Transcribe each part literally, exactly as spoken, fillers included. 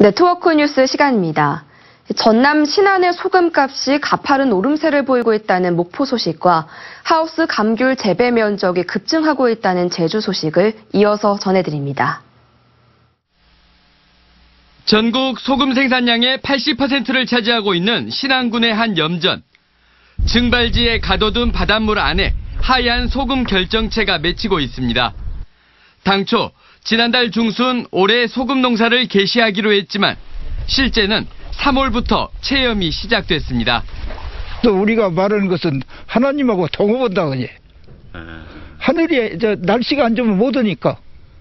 네트워크 뉴스 시간입니다. 전남 신안의 소금값이 가파른 오름세를 보이고 있다는 목포 소식과 하우스 감귤 재배 면적이 급증하고 있다는 제주 소식을 이어서 전해드립니다. 전국 소금 생산량의 팔십 퍼센트를 차지하고 있는 신안군의 한 염전. 증발지에 가둬둔 바닷물 안에 하얀 소금 결정체가 맺히고 있습니다. 당초 지난달 중순 올해 소금 농사를 개시하기로 했지만 실제는 삼월부터 체험이 시작됐습니다. 또 우리가 말하는 것은 하나님하고 동업한다더니 하늘이 저 날씨가 안 좋으면 못 오니까.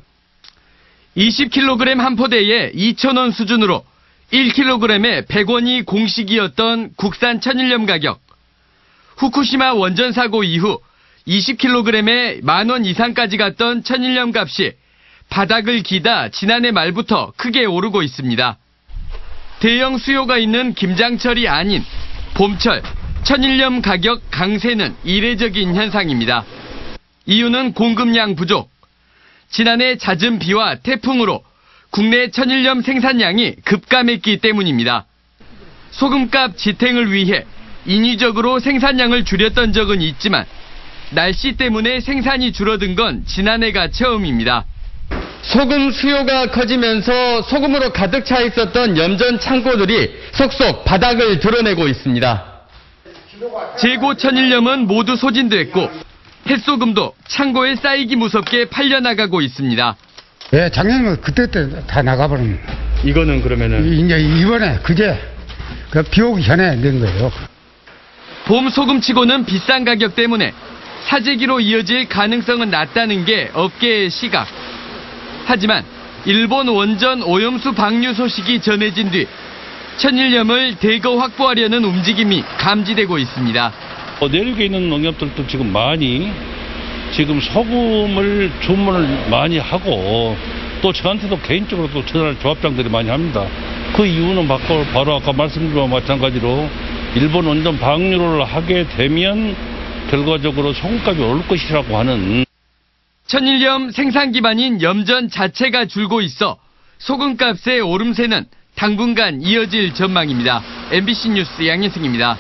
이십 킬로그램 한 포대에 이천 원 수준으로 일 킬로그램에 백 원이 공식이었던 국산 천일염 가격. 후쿠시마 원전 사고 이후 이십 킬로그램에 만 원 이상까지 갔던 천일염 값이 바닥을 기다 지난해 말부터 크게 오르고 있습니다. 대형 수요가 있는 김장철이 아닌 봄철 천일염 가격 강세는 이례적인 현상입니다. 이유는 공급량 부족. 지난해 잦은 비와 태풍으로 국내 천일염 생산량이 급감했기 때문입니다. 소금값 지탱을 위해 인위적으로 생산량을 줄였던 적은 있지만 날씨 때문에 생산이 줄어든 건 지난해가 처음입니다. 소금 수요가 커지면서 소금으로 가득 차 있었던 염전 창고들이 속속 바닥을 드러내고 있습니다. 재고 천일염은 모두 소진됐고 햇소금도 창고에 쌓이기 무섭게 팔려나가고 있습니다. 예, 작년은 그때 때 다 나가버린. 이거는 그러면은 이제 이번에 그제 그 비 오기 전에 낸 거예요. 봄 소금치고는 비싼 가격 때문에 사재기로 이어질 가능성은 낮다는 게 업계의 시각. 하지만 일본 원전 오염수 방류 소식이 전해진 뒤 천일염을 대거 확보하려는 움직임이 감지되고 있습니다. 어, 내륙에 있는 농협들도 지금 많이 지금 소금을 주문을 많이 하고 또 저한테도 개인적으로 또 전화를 조합장들이 많이 합니다. 그 이유는 바로, 바로 아까 말씀드린 것과 마찬가지로 일본 원전 방류를 하게 되면 결과적으로 소금값이 오를 것이라고 하는. 천일염 생산 기반인 염전 자체가 줄고 있어 소금값의 오름세는 당분간 이어질 전망입니다. 엠비씨 뉴스 양현승입니다.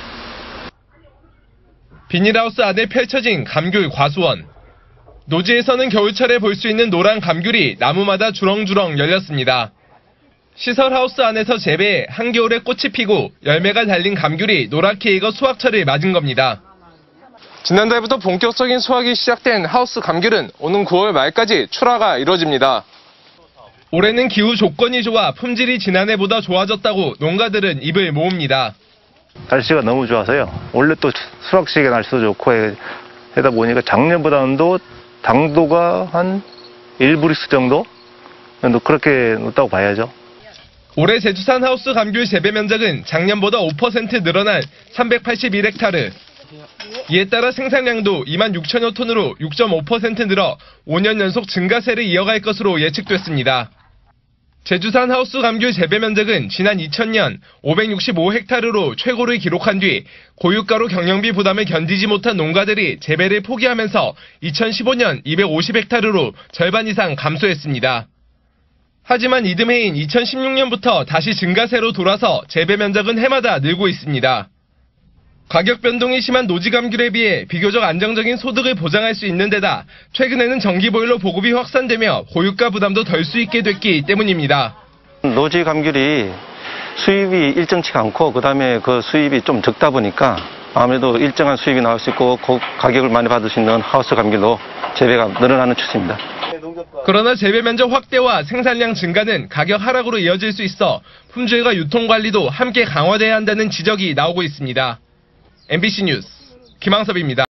비닐하우스 안에 펼쳐진 감귤 과수원. 노지에서는 겨울철에 볼 수 있는 노란 감귤이 나무마다 주렁주렁 열렸습니다. 시설 하우스 안에서 재배해 한겨울에 꽃이 피고 열매가 달린 감귤이 노랗게 익어 수확철을 맞은 겁니다. 지난달부터 본격적인 수확이 시작된 하우스 감귤은 오는 구월 말까지 출하가 이뤄집니다. 올해는 기후 조건이 좋아 품질이 지난해보다 좋아졌다고 농가들은 입을 모읍니다. 날씨가 너무 좋아서요. 원래 또 수확 시기에 날씨도 좋고 하다 보니까 작년보다는 또 당도가 한 일 브릭스 정도? 그렇게 높다고 봐야죠. 올해 제주산 하우스 감귤 재배 면적은 작년보다 오 퍼센트 늘어난 삼백팔십일 헥타르. 이에 따라 생산량도 이만 육천여 톤으로 육 점 오 퍼센트 늘어 오 년 연속 증가세를 이어갈 것으로 예측됐습니다. 제주산 하우스 감귤 재배 면적은 지난 이천 년 오백육십오 헥타르로 최고를 기록한 뒤 고유가로 경영비 부담을 견디지 못한 농가들이 재배를 포기하면서 이천십오 년 이백오십 헥타르로 절반 이상 감소했습니다. 하지만 이듬해인 이천십육 년부터 다시 증가세로 돌아서 재배 면적은 해마다 늘고 있습니다. 가격 변동이 심한 노지 감귤에 비해 비교적 안정적인 소득을 보장할 수 있는 데다 최근에는 전기보일러 보급이 확산되며 고유가 부담도 덜 수 있게 됐기 때문입니다. 노지 감귤이 수입이 일정치가 않고 그다음에 그 수입이 좀 적다 보니까 아무래도 일정한 수입이 나올 수 있고 그 가격을 많이 받을 수 있는 하우스 감귤로 재배가 늘어나는 추세입니다. 그러나 재배 면적 확대와 생산량 증가는 가격 하락으로 이어질 수 있어 품질과 유통 관리도 함께 강화돼야 한다는 지적이 나오고 있습니다. 엠비씨 뉴스 김항섭입니다.